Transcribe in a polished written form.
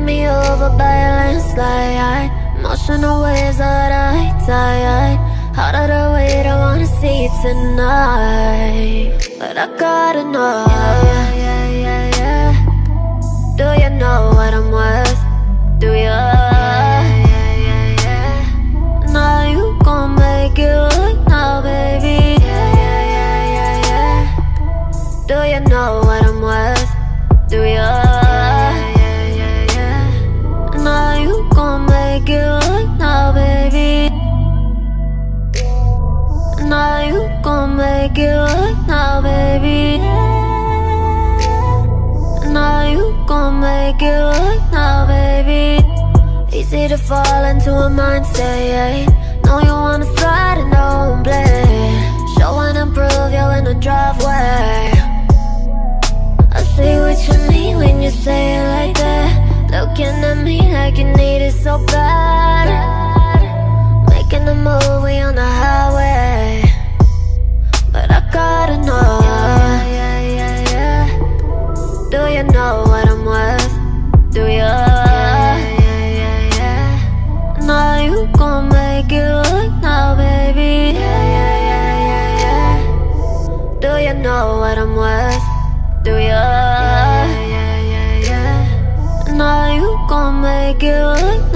me over by a landslide. Emotional waves of the tide. Harder to wait, I wanna see you tonight. But I gotta know, do you know what I'm worth? Do you? Now you gon' make it work now, baby. Do you know what I'm worth? Do you? Now you gon' make it work now, baby. Now you gon' make it work now, baby. Now you gon' make it work now, baby. Easy to fall into a mind state. Know you wanna slide and don't blame. Show and improve, you're in the driveway. I see what you mean when you say it like that. Looking at me like you need it so bad. Making a move, we on the highway. But I gotta know, do you know what I'm worth? Do you? Now you gon' make it work now, baby. Do you know what I'm worth? Do you? Now you gon' make it work